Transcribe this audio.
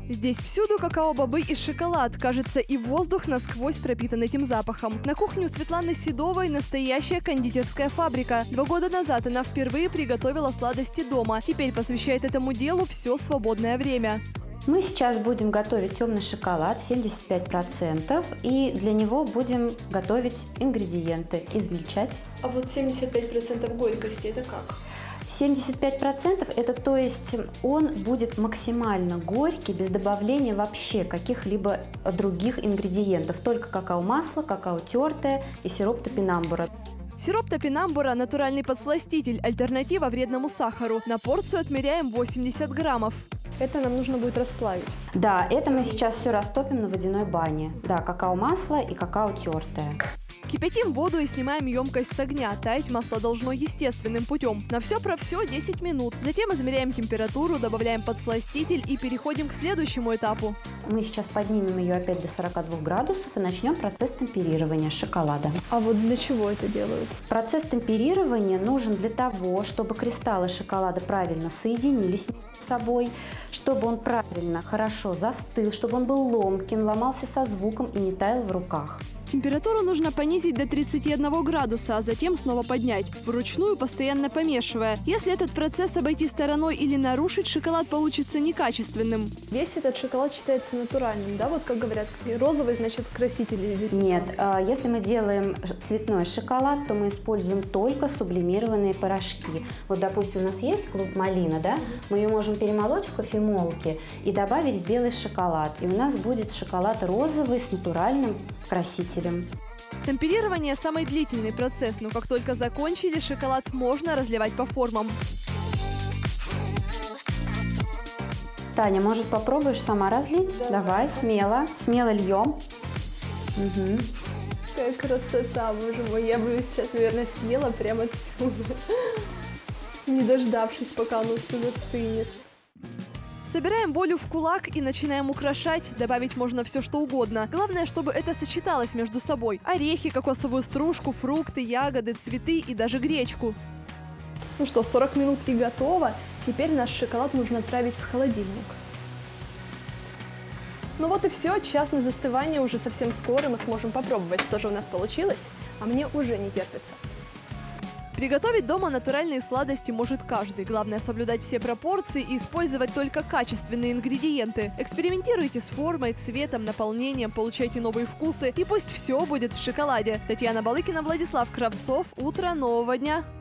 Здесь всюду какао-бобы и шоколад. Кажется, и воздух насквозь пропитан этим запахом. На кухне у Светланы Седовой настоящая кондитерская фабрика. 2 года назад она впервые приготовила сладости дома. Теперь посвящает этому делу все свободное время. Мы сейчас будем готовить темный шоколад 75%, и для него будем готовить ингредиенты, измельчать. А вот 75% горькости – это как? 75% это, то есть, он будет максимально горький, без добавления вообще каких-либо других ингредиентов. Только какао-масло, какао тертое и сироп топинамбура. Сироп топинамбура – натуральный подсластитель, альтернатива вредному сахару. На порцию отмеряем 80 граммов. Это нам нужно будет расплавить? Да, это мы сейчас все растопим на водяной бане. Да, какао-масло и какао тертое. Кипятим воду и снимаем емкость с огня. Таять масло должно естественным путем. На все про все 10 минут. Затем измеряем температуру, добавляем подсластитель и переходим к следующему этапу. Мы сейчас поднимем ее опять до 42 градусов и начнем процесс темперирования шоколада. А вот для чего это делают? Процесс темперирования нужен для того, чтобы кристаллы шоколада правильно соединились между собой, чтобы он правильно, хорошо застыл, чтобы он был ломким, ломался со звуком и не таял в руках. Температуру нужно понизить до 31 градуса, а затем снова поднять, вручную постоянно помешивая. Если этот процесс обойти стороной или нарушить, шоколад получится некачественным. Весь этот шоколад считается натуральным, да? Вот как говорят, розовый значит краситель или нет, если мы делаем цветной шоколад, то мы используем только сублимированные порошки. Вот, допустим, у нас есть клуб малина, да? Мы ее можем перемолоть в кофемолке и добавить в белый шоколад. И у нас будет шоколад розовый с натуральным красителем. Темперирование – самый длительный процесс, но как только закончили, шоколад можно разливать по формам. Таня, может, попробуешь сама разлить? Да, давай, смело, смело льем. Угу. Какая красота, боже мой, я бы сейчас, наверное, съела прямо отсюда, не дождавшись, пока оно все застынет. Собираем волю в кулак и начинаем украшать. Добавить можно все, что угодно. Главное, чтобы это сочеталось между собой. Орехи, кокосовую стружку, фрукты, ягоды, цветы и даже гречку. Ну что, 40 минут и готово. Теперь наш шоколад нужно отправить в холодильник. Ну вот и все. Час на застывание. Уже совсем скоро мы сможем попробовать, что же у нас получилось. А мне уже не терпится. Приготовить дома натуральные сладости может каждый. Главное соблюдать все пропорции и использовать только качественные ингредиенты. Экспериментируйте с формой, цветом, наполнением, получайте новые вкусы. И пусть все будет в шоколаде. Татьяна Балыкина, Владислав Кравцов. Утро нового дня.